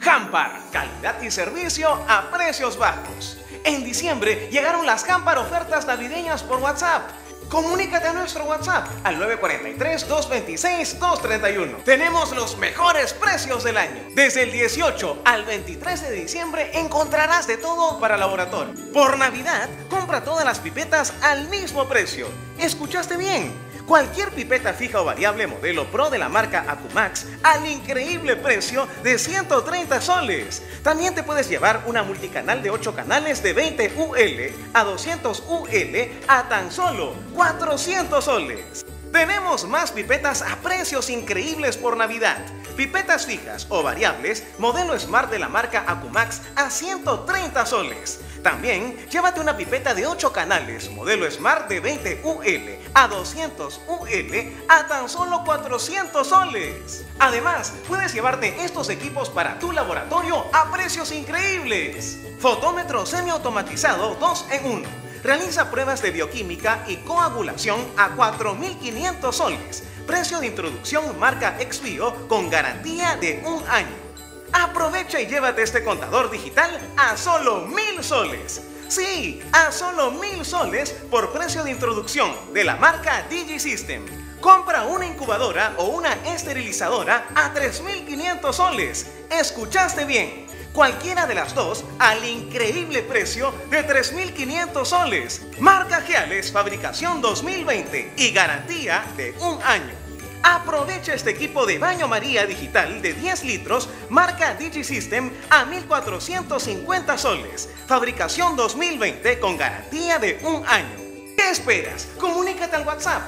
Hampar, calidad y servicio a precios bajos. En diciembre llegaron las Hampar ofertas navideñas por WhatsApp. Comunícate a nuestro WhatsApp al 943-226-231. Tenemos los mejores precios del año. Desde el 18 al 23 de diciembre encontrarás de todo para laboratorio. Por Navidad, compra todas las pipetas al mismo precio. ¿Escuchaste bien? Cualquier pipeta fija o variable modelo Pro de la marca Acumax al increíble precio de 130 soles. También te puedes llevar una multicanal de 8 canales de 20 UL a 200 UL a tan solo 400 soles. Tenemos más pipetas a precios increíbles por Navidad. Pipetas fijas o variables modelo Smart de la marca Acumax a 130 soles. También llévate una pipeta de 8 canales modelo Smart de 20 UL a 200 UL a tan solo 400 soles. Además, puedes llevarte estos equipos para tu laboratorio a precios increíbles. Fotómetro semiautomatizado 2 en 1. Realiza pruebas de bioquímica y coagulación a 4.500 soles. Precio de introducción marca Exbio con garantía de 1 año. Aprovecha y llévate este contador digital a solo 1.000 soles. Sí, a solo 1.000 soles por precio de introducción de la marca DigiSystem. Compra una incubadora o una esterilizadora a 3.500 soles. ¿Escuchaste bien? Cualquiera de las dos al increíble precio de 3.500 soles. Marca Geales, fabricación 2020 y garantía de 1 año. Aprovecha este equipo de baño María digital de 10 litros, marca DigiSystem a 1.450 soles. Fabricación 2020 con garantía de 1 año. ¿Qué esperas? Comunícate al WhatsApp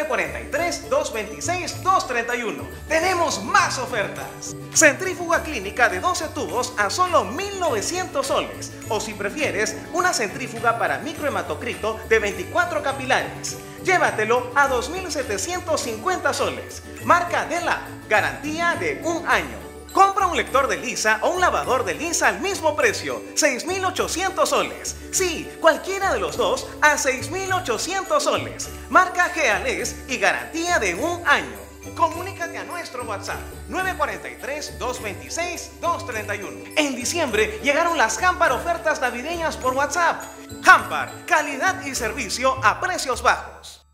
943-226-231. Tenemos más ofertas. Centrífuga clínica de 12 tubos a solo 1.900 soles. O si prefieres, una centrífuga para microhematocrito de 24 capilares. Llévatelo a 2.750 soles. Marca Dela, garantía de 1 año. Compra un lector de Lisa o un lavador de Lisa al mismo precio, 6.800 soles. Sí, cualquiera de los dos a 6.800 soles. Marca Geales y garantía de 1 año. Comunícate a nuestro WhatsApp 943-226-231. En diciembre llegaron las Hampar ofertas navideñas por WhatsApp. Hampar, calidad y servicio a precios bajos.